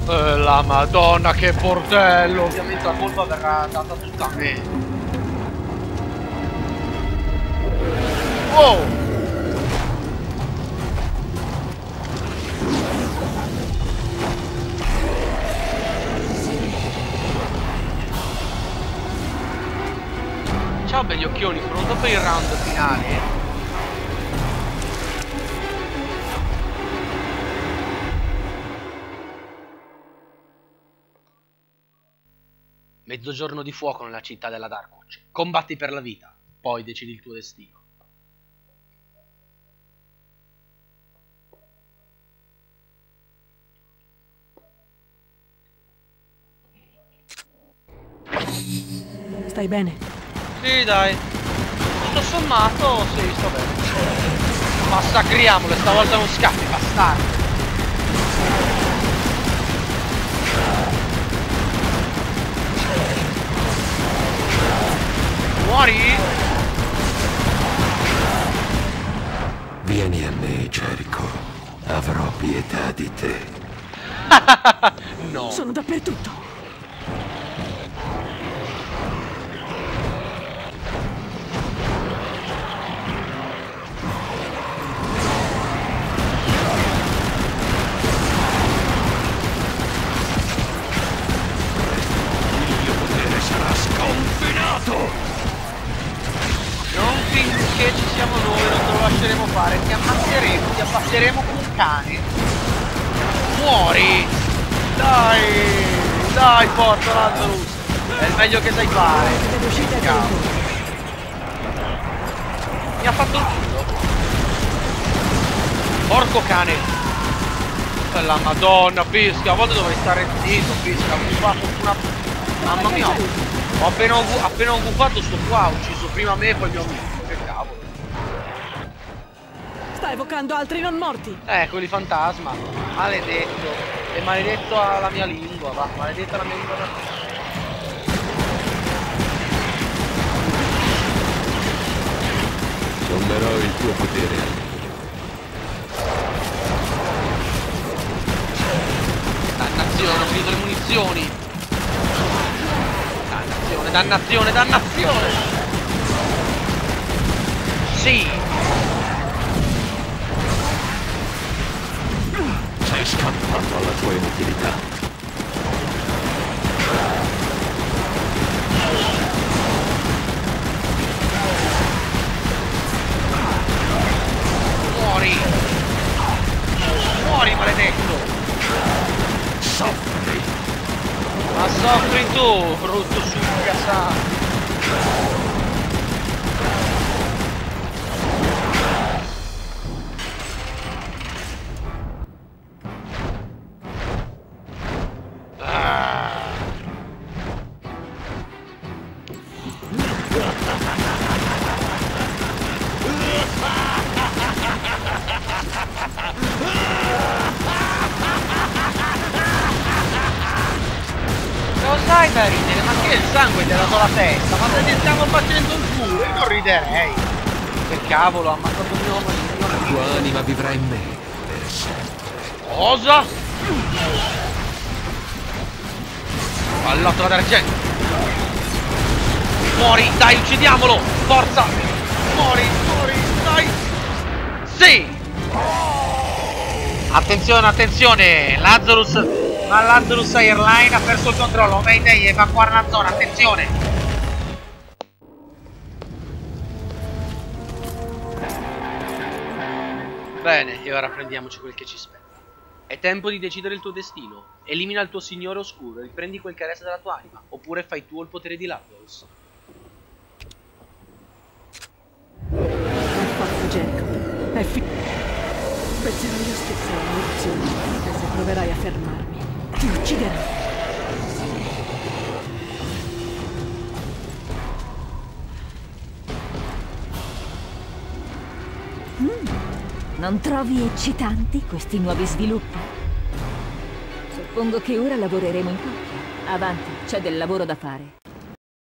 La Madonna, che bordello! Ovviamente la colpa verrà data tutta a me. Wow! Ciao belli occhioni, pronto per il round finale? Mezzogiorno di fuoco nella città della Darkwood. Combatti per la vita, poi decidi il tuo destino. Stai bene? Sì, dai. Tutto sommato, sì, sto bene. Massacriamole, stavolta non scappi, bastardo. Muori? Vieni a me, Jericho. Avrò pietà di te. No. Sono dappertutto. Il mio potere sarà sconfinato! Non finché ci siamo noi, non te lo lasceremo fare. Ti ammazzeremo, ti abbasseremo come un cane. Muori! Dai! Dai, forza Lazarus! È il meglio che sai fare. Siete riusciti a Cavolo. Mi ha fatto il culo. Porco cane! La Madonna, Pisca, a volte dovrei stare zitto, Pisca. Qua fortuna. Mamma mia! Ho appena occupato sto qua, ha ucciso prima me e poi mio amico. Che cavolo. Sta evocando altri non morti. Quelli fantasma. Maledetto. E maledetto alla mia lingua, va. Maledetta la mia lingua natale. Sonderò il tuo potere al mio. Dannazione, ho finito le munizioni. Dannazione, dannazione, dannazione. Sì. Sei scappato alla tua inutilità. Muori. Muori, maledetto. Soffri. Ma soffri tu, brutto succasato. Lo sai da ridere, ma che il sangue ti ha dato la testa? Ma se ti stiamo facendo il culo, io non riderei. Che cavolo, ha ammazzato mio La marito. tua anima vivrà in me per sempre. Cosa? Pallottola d'argento. Muori, dai, uccidiamolo! Forza! Muori, muori, dai! Sì! Attenzione, attenzione! Ma Lazarus Airline ha perso il controllo. Mayday, evacuare la zona, attenzione! Bene, e ora prendiamoci quel che ci spetta. È tempo di decidere il tuo destino. Elimina il tuo signore oscuro, riprendi quel che resta della tua anima, oppure fai tu il potere di Lazarus. Hai fatto, Jacob. È penserò io stesso alla munizione. E se proverai a fermarmi, ti ucciderò. Non trovi eccitanti questi nuovi sviluppi? Suppongo che ora lavoreremo in coppia. Avanti, c'è del lavoro da fare.